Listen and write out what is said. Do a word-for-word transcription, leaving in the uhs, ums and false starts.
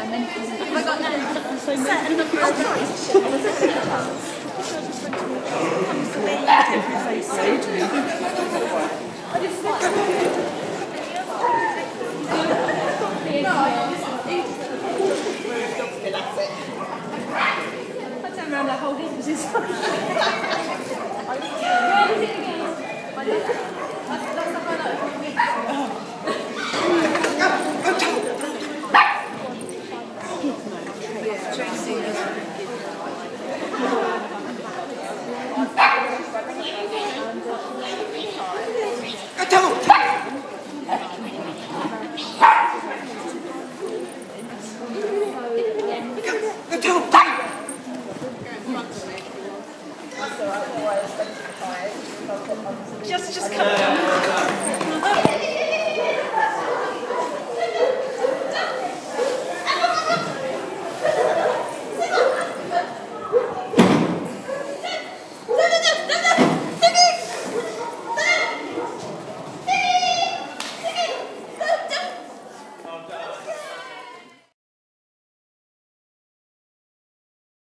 Have I got no certain number of choice? Comes to me. I turn around that whole heap was inside. Where is it again?